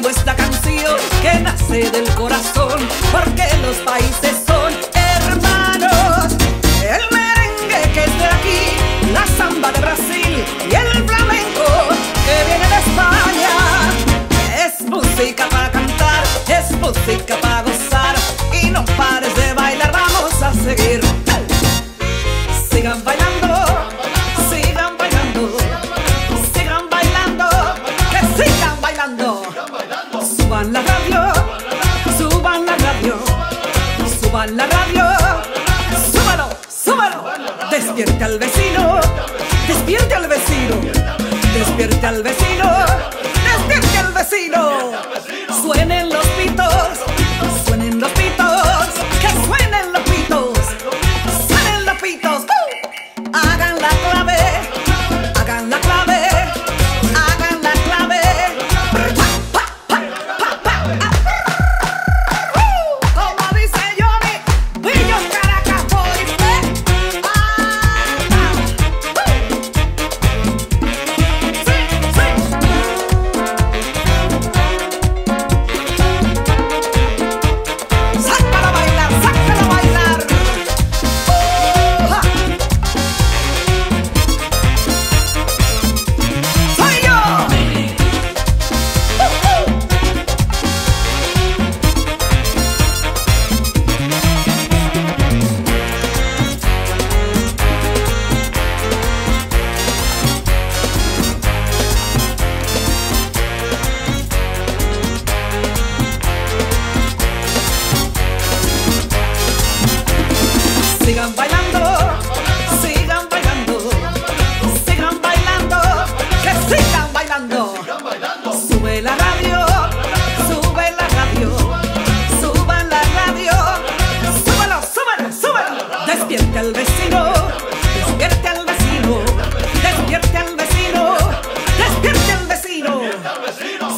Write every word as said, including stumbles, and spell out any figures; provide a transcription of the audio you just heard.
escribo esta canción que nace del corazón, porque los países son hermanos. El merengue que es de aquí, la samba de Brasil y el flamenco que viene de España. Es música para cantar, es música para gozar, y no pares de bailar, vamos a seguir. Sigan bailando, sigan bailando, sigan bailando, que sigan bailando. Suban la radio, suban la radio, suban la radio, súbalo, súbalo. Despierte al vecino, despierte al vecino, despierte al vecino, despierte al vecino. Suenen los pitos, suenen los pitos, que suenen los pitos, suenen los pitos. ¡Uh! Hagan la clave, hagan la clave, hagan la clave. Pa, pa, pa, pa, pa. ¡Uh! Como dice Johnny, Billo Caracas Boys, ¿eh? Ah, ah. ¡Uh! Sí, sí. Sácala a bailar, sácala a bailar. ¡Oh, ja! ¡Soy yo! ¡Uh, uh! Sigan bailando, sigan bailando, sigan bailando, que sigan bailando. Sube la radio, sube la radio, suban la radio, súbalo, súbalo, súbalo. Despierte al vecino, despierte al vecino, despierte al vecino, despierte al vecino.